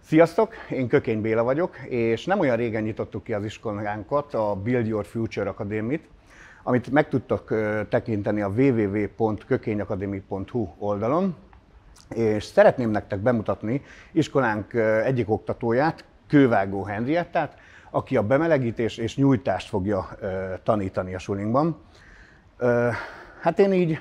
Sziasztok, én Kökény Béla vagyok, és nem olyan régen nyitottuk ki az iskolánkat, a Build Your Future Academy-t, amit meg tudtok tekinteni a www.kökényacademy.hu oldalon, és szeretném nektek bemutatni iskolánk egyik oktatóját, Kővágó Henriettát, aki a bemelegítés és nyújtást fogja tanítani a sulinkban. Hát én így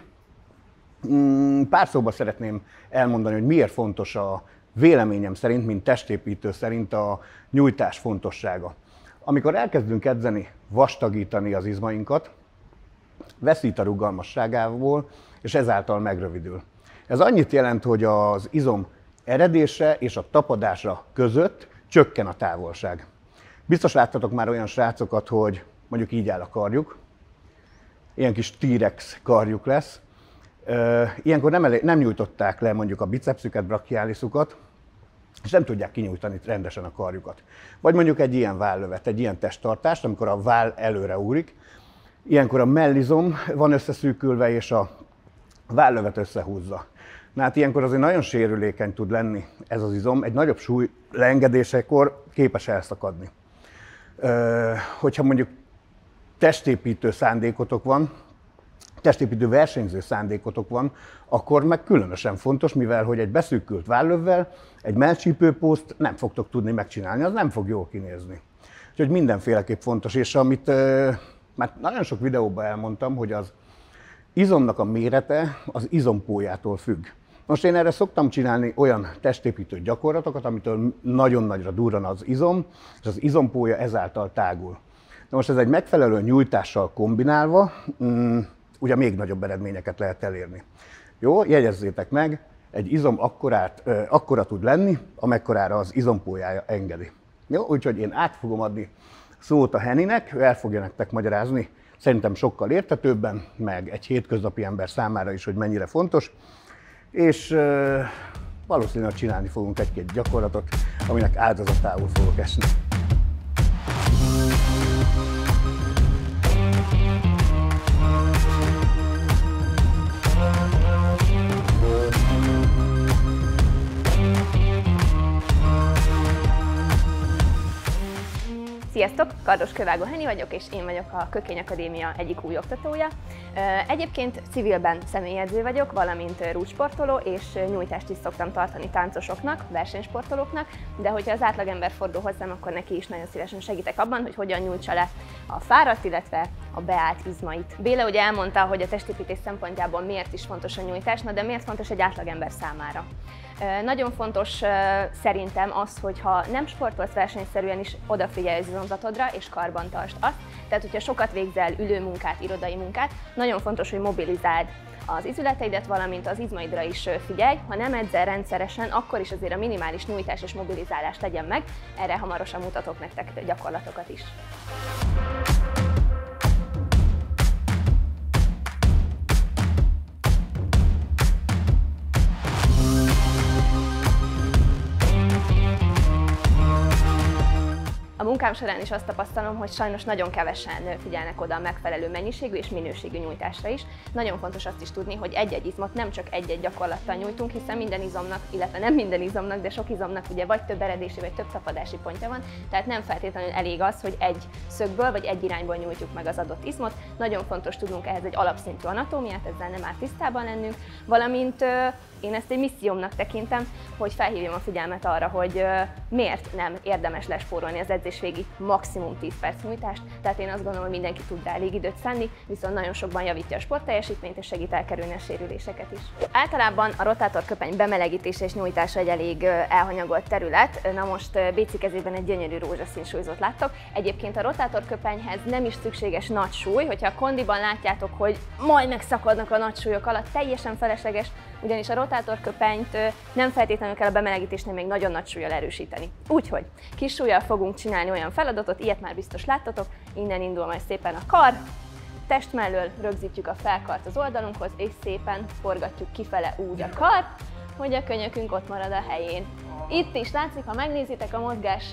pár szóban szeretném elmondani, hogy miért fontos a véleményem szerint, mint testépítő szerint a nyújtás fontossága. Amikor elkezdünk edzeni, vastagítani az izmainkat, veszít a rugalmasságából, és ezáltal megrövidül. Ez annyit jelent, hogy az izom eredése és a tapadása között csökken a távolság. Biztos láttatok már olyan srácokat, hogy mondjuk így áll a karjuk, ilyen kis T-rex karjuk lesz. Ilyenkor nem nyújtották le mondjuk a bicepsüket, brachiálisukat, és nem tudják kinyújtani rendesen a karjukat. Vagy mondjuk egy ilyen vállövet, egy ilyen testtartást, amikor a váll előre ugrik, ilyenkor a mellizom van összeszűkülve, és a vállövet összehúzza. Na hát ilyenkor azért nagyon sérülékeny tud lenni ez az izom, egy nagyobb súly leengedésekor képes elszakadni. Hogyha mondjuk testépítő szándékotok van, testépítő versenyző szándékotok van, akkor meg különösen fontos, mivel hogy egy beszűkült vállövvel egy mellcsípőpószt nem fogtok tudni megcsinálni, az nem fog jól kinézni. Úgyhogy mindenféleképp fontos, és amit már nagyon sok videóban elmondtam, hogy az izomnak a mérete az izompójától függ. Most én erre szoktam csinálni olyan testépítő gyakorlatokat, amitől nagyon nagyra durran az izom, és az izompója ezáltal tágul. Na most ez egy megfelelő nyújtással kombinálva, ugye még nagyobb eredményeket lehet elérni. Jó, jegyezzétek meg, egy izom akkora tud lenni, amekkorára az izompólyája engedi. Jó, úgyhogy én át fogom adni szót a Henninek, ő el fogja nektek magyarázni, szerintem sokkal érthetőbben, meg egy hétköznapi ember számára is, hogy mennyire fontos. És valószínűleg csinálni fogunk egy-két gyakorlatot, aminek áldozatául fogok esni. Sziasztok! Kardos Kővágó Henni vagyok, és én vagyok a Kökény Akadémia egyik új oktatója. Egyébként civilben személyedző vagyok, valamint rúdsportoló, és nyújtást is szoktam tartani táncosoknak, versenysportolóknak, de hogyha az átlagember fordul hozzám, akkor neki is nagyon szívesen segítek abban, hogy hogyan nyújtsa le a fáradt, illetve a beállt izmait. Béla ugye elmondta, hogy a testépítés szempontjából miért is fontos a nyújtás, de miért fontos egy átlagember számára. Nagyon fontos szerintem az, hogy ha nem sportolsz versenyszerűen is, odafigyelj az izomzatodra és karban tartsd azt. Tehát, hogyha sokat végzel ülőmunkát, irodai munkát, nagyon fontos, hogy mobilizáld az izületeidet, valamint az izmaidra is figyelj. Ha nem edzel rendszeresen, akkor is azért a minimális nyújtás és mobilizálás legyen meg. Erre hamarosan mutatok nektek gyakorlatokat is. A munkám során is azt tapasztalom, hogy sajnos nagyon kevesen figyelnek oda a megfelelő mennyiségű és minőségű nyújtásra is. Nagyon fontos azt is tudni, hogy egy-egy izmot nem csak egy-egy gyakorlattal nyújtunk, hiszen minden izomnak, illetve nem minden izomnak, de sok izomnak ugye vagy több eredési, vagy több tapadási pontja van, tehát nem feltétlenül elég az, hogy egy szögből vagy egy irányból nyújtjuk meg az adott izmot. Nagyon fontos tudnunk ehhez egy alapszintű anatómiát, ezzel nem árt tisztában lennünk, valamint én ezt egy missziómnak tekintem, hogy felhívjam a figyelmet arra, hogy miért nem érdemes lespórolni az edzés végig maximum 10 perc nyújtást, tehát én azt gondolom, hogy mindenki tud rá elég időt szánni, viszont nagyon sokban javítja a sportteljesítményt és segít elkerülni a sérüléseket is. Általában a rotátorköpeny bemelegítése és nyújtása egy elég elhanyagolt terület. Na most Béci kezében egy gyönyörű rózsaszín súlyzót láttok. Egyébként a rotátorköpenyhez nem is szükséges nagy súly, hogyha a kondiban látjátok, hogy majd megszakadnak a nagy súlyok alatt, teljesen felesleges, ugyanis a rotátorköpenyt nem feltétlenül kell a bemelegítésnél még nagyon nagy súllyal erősíteni. Úgyhogy kis súllyal fogunk csinálni olyan feladatot, ilyet már biztos láttatok, innen indul majd szépen a kar, test mellől rögzítjük a felkart az oldalunkhoz, és szépen forgatjuk kifele úgy a kart, hogy a könyökünk ott marad a helyén. Itt is látszik, ha megnézitek a mozgás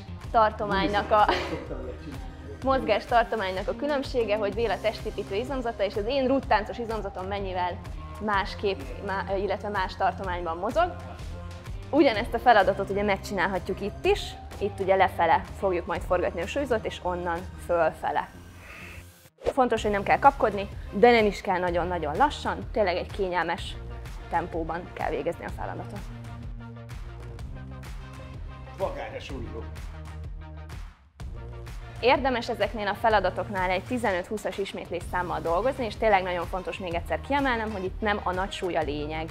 tartománynak a különbsége, hogy Béla testépítő izomzata és az én rúdtáncos izomzatom mennyivel másképp, illetve más tartományban mozog. Ugyanezt a feladatot ugye megcsinálhatjuk itt is, itt ugye lefele fogjuk majd forgatni a súlyzót, és onnan fölfele. Fontos, hogy nem kell kapkodni, de nem is kell nagyon-nagyon lassan, tényleg egy kényelmes tempóban kell végezni a feladatot. Vagány a súlyzó. Érdemes ezeknél a feladatoknál egy 15-20-as ismétlésszámmal dolgozni, és tényleg nagyon fontos még egyszer kiemelnem, hogy itt nem a nagy súly a lényeg.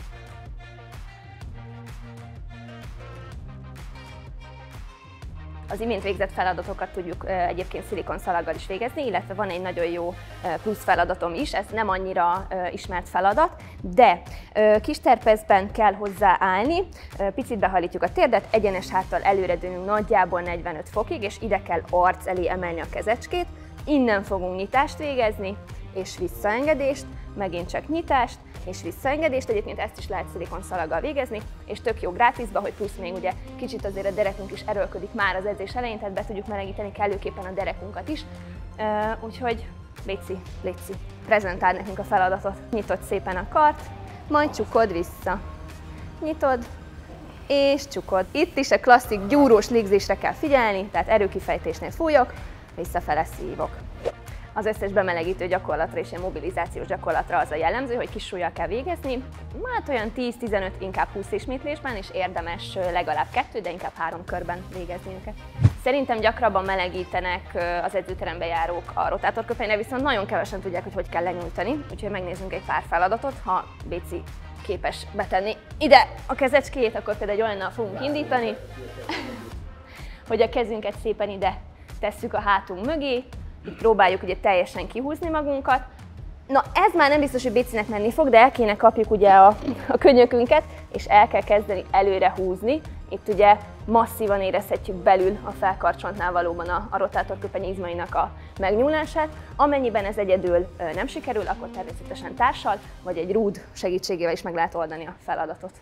Az imént végzett feladatokat tudjuk egyébként szilikonszalaggal is végezni, illetve van egy nagyon jó plusz feladatom is, ez nem annyira ismert feladat, de kis terpezben kell hozzá állni, picit behajlítjuk a térdet, egyenes háttal előredőnünk nagyjából 45 fokig, és ide kell arc elé emelni a kezecskét, innen fogunk nyitást végezni, és visszaengedést, megint csak nyitást, és visszaengedést, egyébként ezt is lehet szilikonszalaggal végezni, és tök jó grátisba, hogy plusz még ugye kicsit azért a derekünk is erőlködik már az edzés elején, tehát be tudjuk melegíteni kellőképpen a derekunkat is. Úgyhogy léci, prezentáld nekünk a feladatot. Nyitod szépen a kart, majd csukod vissza. Nyitod, és csukod. Itt is a klasszik gyúrós légzésre kell figyelni, tehát erőkifejtésnél fújok, visszafele szívok. Az összes bemelegítő gyakorlatra és ilyen mobilizációs gyakorlatra az a jellemző, hogy kis súllyal kell végezni, hát olyan 10-15, inkább 20 ismétlésben, és érdemes legalább 2, de inkább 3 körben végezni őket. Szerintem gyakrabban melegítenek az edzőterembe járók a rotátorköpenyre, viszont nagyon kevesen tudják, hogy kell lenyújtani, úgyhogy megnézzünk egy pár feladatot, ha Béci képes betenni ide a kezecskét, akkor például egy olyannal fogunk indítani, hogy a kezünket szépen ide tesszük a hátunk mögé, itt próbáljuk ugye teljesen kihúzni magunkat. Na ez már nem biztos, hogy Bécinek menni fog, de el kéne kapjuk ugye a könyökünket, és el kell kezdeni előre húzni. Itt ugye masszívan érezhetjük belül a felkarcsontnál valóban a rotátorköpeny izmainak a megnyúlását. Amennyiben ez egyedül nem sikerül, akkor természetesen társal, vagy egy rúd segítségével is meg lehet oldani a feladatot.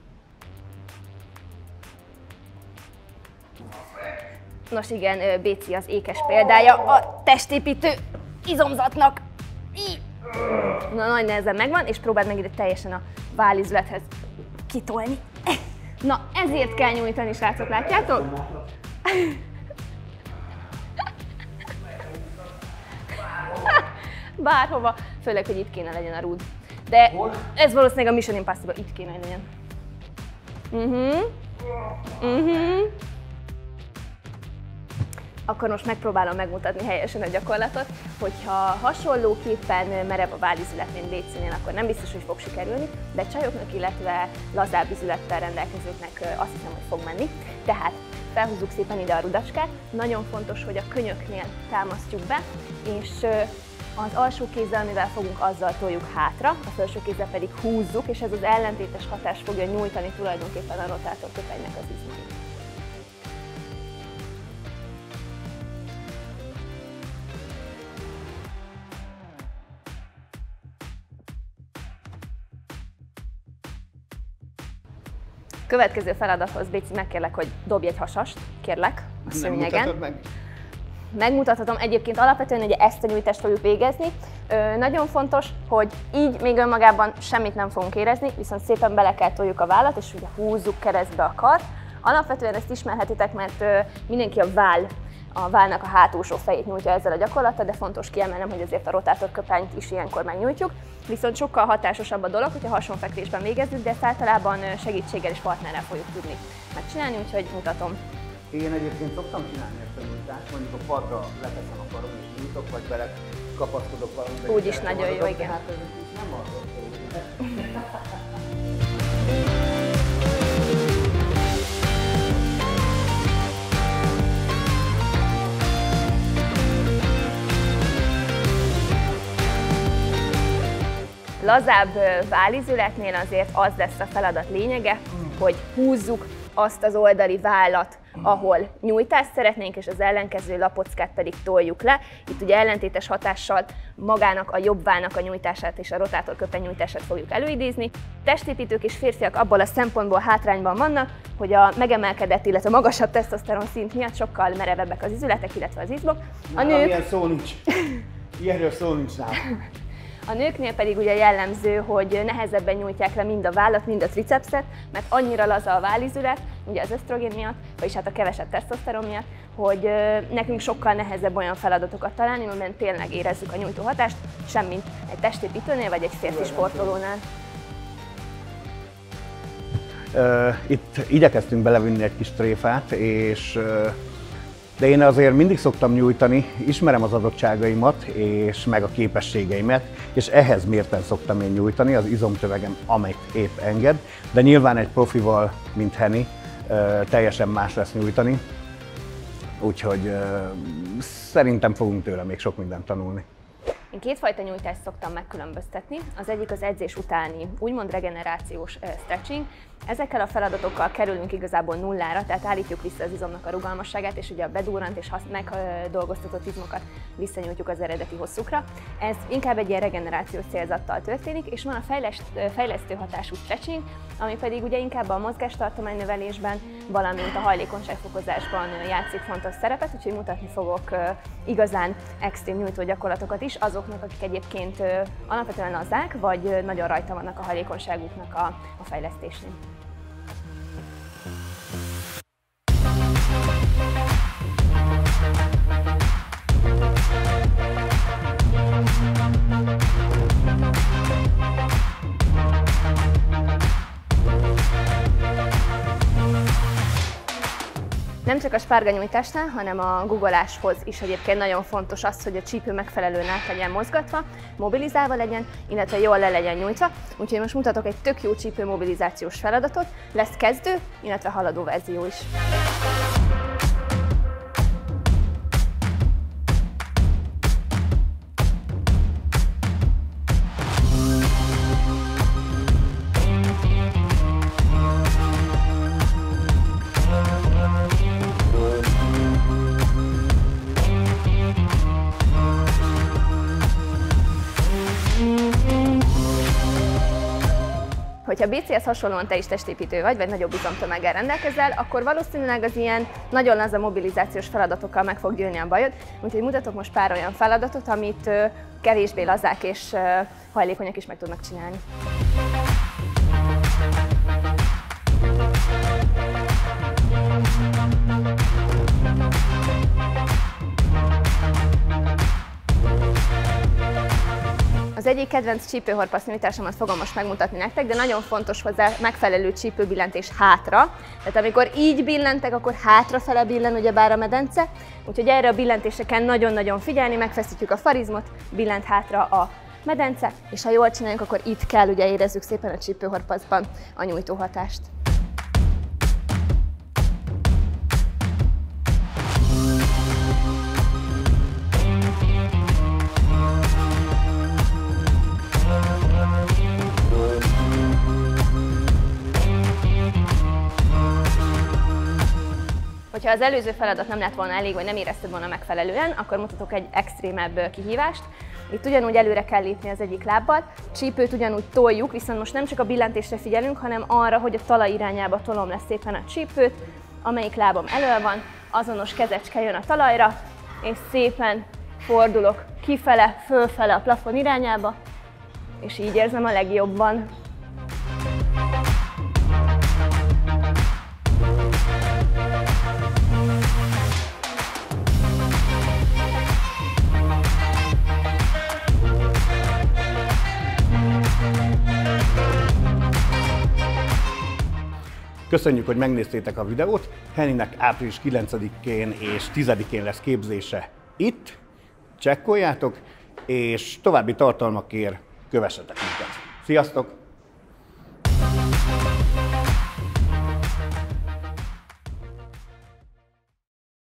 Nos igen, Béci az ékes példája a testépítő izomzatnak. Na, nagy nehezen megvan, és próbáld meg ide teljesen a vállizülethez kitolni. Na, ezért kell nyújtani, srácok, látjátok? Bárhova, főleg, hogy itt kéne legyen a rúd. De ez valószínűleg a Mission Impossible, itt kéne, hogy legyen. Akkor most megpróbálom megmutatni helyesen a gyakorlatot, hogyha hasonlóképpen merev a vállizület, mint Bécinél, akkor nem biztos, hogy fog sikerülni, de csajoknak, illetve lazább izülettel rendelkezőknek azt hiszem, hogy fog menni. Tehát felhúzzuk szépen ide a rudacskát, nagyon fontos, hogy a könyöknél támasztjuk be, és az alsó kézzel, amivel fogunk, azzal toljuk hátra, a felső kézzel pedig húzzuk, és ez az ellentétes hatás fogja nyújtani tulajdonképpen a rotátorköpenynek az izmait. Következő feladathoz, Béci, megkérlek, hogy dobj egy hasast, kérlek, a szőnyegen. Megmutathatom, egyébként alapvetően ugye ezt a nyújtást fogjuk végezni. Nagyon fontos, hogy így még önmagában semmit nem fogunk érezni, viszont szépen bele kell toljuk a vállat, és ugye húzzuk keresztbe a kart. Alapvetően ezt ismerhetitek, mert mindenki a vállnak a hátulsó fejét nyújtja ezzel a gyakorlattal, de fontos kiemelnem, hogy azért a rotátorköpenyt is ilyenkor megnyújtjuk. Viszont sokkal hatásosabb a dolog, hogyha hasonfekvésben végezzük, de ezt általában segítséggel és partnerrel fogjuk tudni megcsinálni, úgyhogy mutatom. Én egyébként szoktam csinálni ezt a nyújtást, mondjuk a padra leteszem a karom és nyújtok, vagy bele kapaszkodok valamiben. Úgy is nagyon jó, igen. Hát ez nem arról szól. Lazább vállizületnél azért az lesz a feladat lényege, hogy húzzuk azt az oldali vállat, ahol nyújtást szeretnénk, és az ellenkező lapockát pedig toljuk le. Itt ugye ellentétes hatással magának a jobb vállnak a nyújtását és a rotátorköpeny nyújtását fogjuk előidézni. Testépítők és férfiak abból a szempontból hátrányban vannak, hogy a megemelkedett, illetve magasabb tesztoszteron szint miatt sokkal merevebbek az izületek, illetve az izmok. A nők... Ilyen szó nincs. Ilyenről szó nincs nálam. A nőknél pedig ugye jellemző, hogy nehezebben nyújtják le mind a vállat, mind a tricepszet, mert annyira laza a vállizület, ugye az ösztrogén miatt, vagyis hát a kevesebb tesztoszteron miatt, hogy nekünk sokkal nehezebb olyan feladatokat találni, amiben tényleg érezzük a nyújtó hatást, semmint egy testépítőnél vagy egy férfi sportolónál. Itt igyekeztünk belevinni egy kis tréfát, de én azért mindig szoktam nyújtani, ismerem az adottságaimat és meg a képességeimet, és ehhez mérten szoktam én nyújtani, az izomtövegem, amit épp enged, de nyilván egy profival, mint Henny, teljesen más lesz nyújtani, úgyhogy szerintem fogunk tőle még sok mindent tanulni. Én kétfajta nyújtást szoktam megkülönböztetni. Az egyik az edzés utáni úgymond regenerációs stretching. Ezekkel a feladatokkal kerülünk igazából nullára, tehát állítjuk vissza az izomnak a rugalmasságát, és ugye a bedurrant és megdolgoztatott izmokat visszanyújtjuk az eredeti hosszukra. Ez inkább egy ilyen regenerációs célzattal történik, és van a fejlesztő hatású stretching, ami pedig ugye inkább a mozgástartomány növelésben, valamint a hajlékonyságfokozásban játszik fontos szerepet, úgyhogy mutatni fogok igazán extrém nyújtó gyakorlatokat is azoknak, akik egyébként alapvetően lazák, vagy nagyon rajta vannak a hajlékonyságuknak a fejlesztésnél. Nem csak a spárganyújtásnál, hanem a guggoláshoz is egyébként nagyon fontos az, hogy a csípő megfelelően át legyen mozgatva, mobilizálva legyen, illetve jól le legyen nyújtva. Úgyhogy most mutatok egy tök jó csípő mobilizációs feladatot, lesz kezdő, illetve haladó verzió is. Hogyha BC-hez hasonlóan te is testépítő vagy nagyobb izomtömeggel rendelkezel, akkor valószínűleg az ilyen nagyon laza mobilizációs feladatokkal meg fog győzni a bajod. Úgyhogy mutatok most pár olyan feladatot, amit kevésbé lazák és hajlékonyak is meg tudnak csinálni. Az egyik kedvenc csípőhorpasz nyújtásomat fogom most megmutatni nektek, de nagyon fontos hozzá megfelelő csípőbillentés hátra. Tehát amikor így billentek, akkor hátrafele billen ugyebár a medence, úgyhogy erre a billentésre kell nagyon-nagyon figyelni, megfeszítjük a farizmot, billent hátra a medence, és ha jól csináljuk, akkor itt kell, ugye érezzük szépen a csípőhorpaszban a nyújtóhatást. Ha az előző feladat nem lett volna elég, vagy nem érezted volna megfelelően, akkor mutatok egy extrémebb kihívást. Itt ugyanúgy előre kell lépni az egyik lábbal, csípőt ugyanúgy toljuk, viszont most nem csak a billentésre figyelünk, hanem arra, hogy a talaj irányába tolom le szépen a csípőt, amelyik lábam elől van, azonos kezecske jön a talajra, és szépen fordulok kifele, fölfele a plafon irányába, és így érzem a legjobban. Köszönjük, hogy megnéztétek a videót. Hennynek április 9-én és 10-én lesz képzése itt. Csekkoljátok, és további tartalmakért kövessetek minket. Sziasztok!